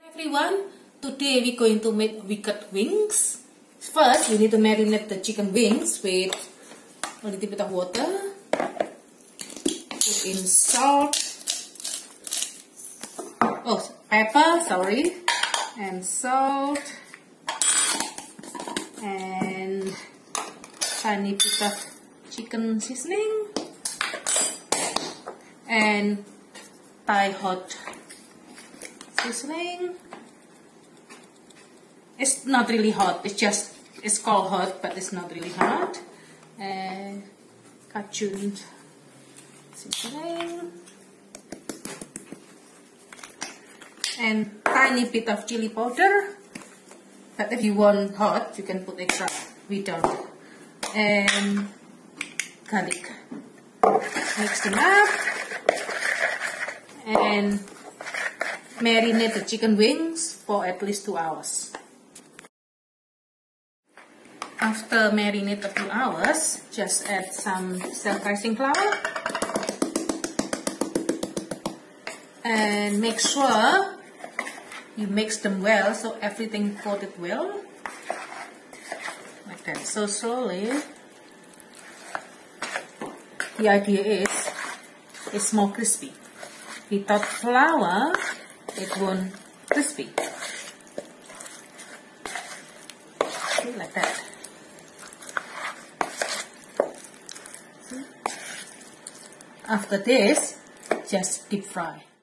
Everyone, today we're going to make wicked wings. First, we need to marinate the chicken wings with a little bit of water. Put in salt, pepper, and salt, and tiny bit of chicken seasoning, and Thai hot seasoning. It's not really hot, it's called hot, but it's not really hot. And Cajun seasoning. And tiny bit of chili powder. But if you want hot, you can put extra without. And garlic. Mix them up. And marinate the chicken wings for at least 2 hours. After marinate a few hours, just add some self-rising flour and make sure you mix them well so everything coated well, like that. So slowly. The idea is it's more crispy. Without flour, it won't crispy. See, like that. After this, just deep fry.